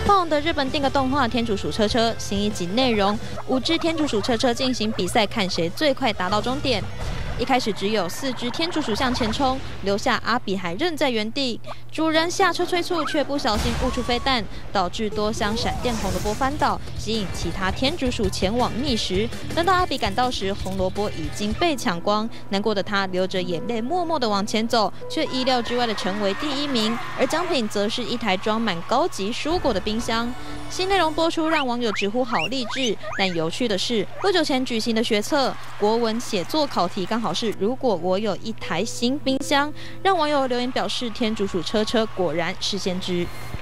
爆红的日本定格动画《天竺鼠车车》新一集内容，5只天竺鼠车车进行比赛，看谁最快达到终点。一开始只有4只天竺鼠向前冲，留下阿比还愣在原地。主人下车催促，却不小心误触飞弹，导致多箱闪电红萝卜翻倒，吸引其他天竺鼠前往觅食。等到阿比赶到时，红萝卜已经被抢光，难过的他流着眼泪，默默地往前走，却意料之外的成为第1名。而奖品则是一台装满高级蔬果的冰箱。新内容播出，让网友直呼好励志。但有趣的是，不久前举行的学测国文写作考题刚好是如果我有一台新冰箱，让网友留言表示天竺鼠车车果然是先知。